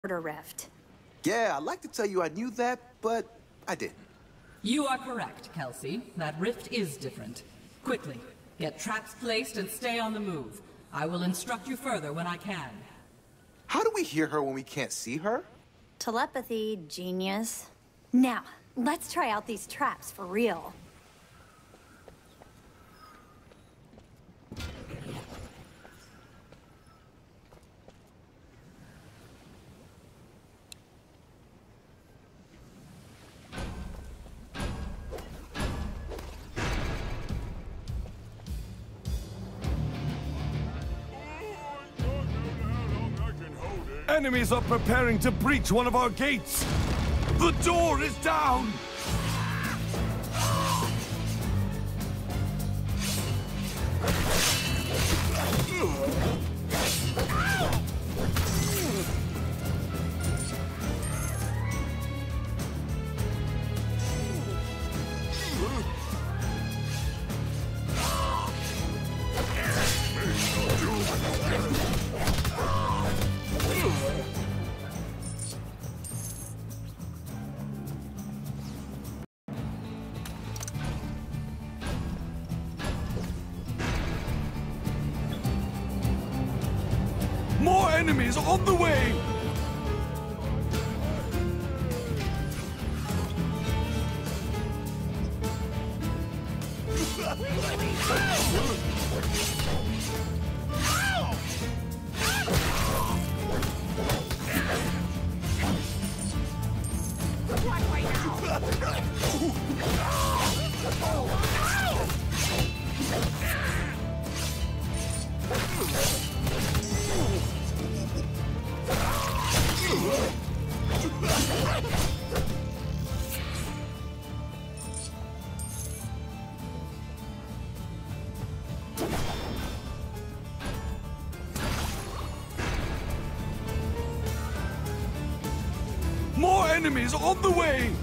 rift. Yeah, I'd like to tell you I knew that, but I didn't. You are correct, Kelsey. That rift is different. Quickly, get traps placed and stay on the move. I will instruct you further when I can. How do we hear her when we can't see her? Telepathy, genius. Now, let's try out these traps for real. Enemies are preparing to breach one of our gates! The door is down! More enemies on the way! More enemies on the way!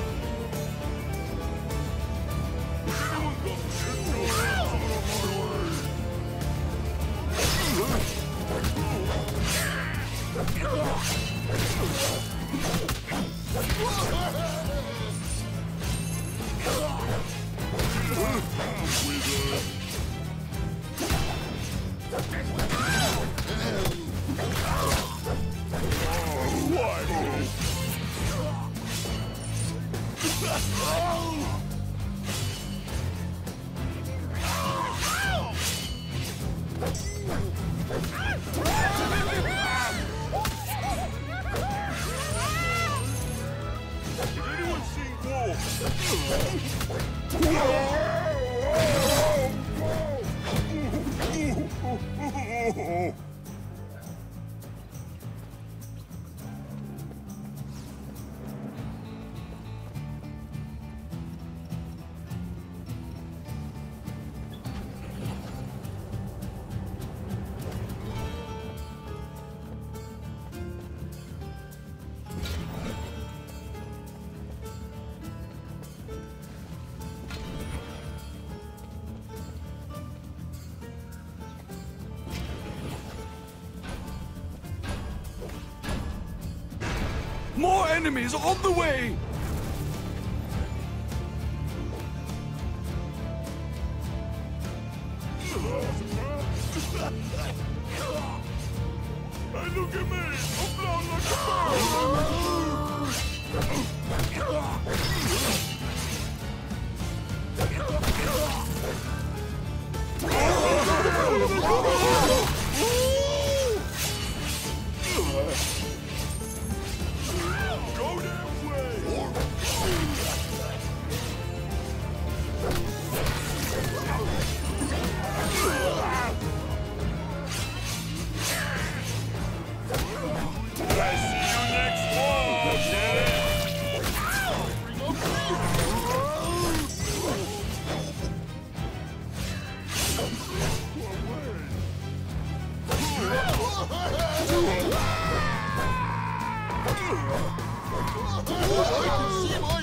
More enemies on the way! Hey, look at me! I'm blown like I can see my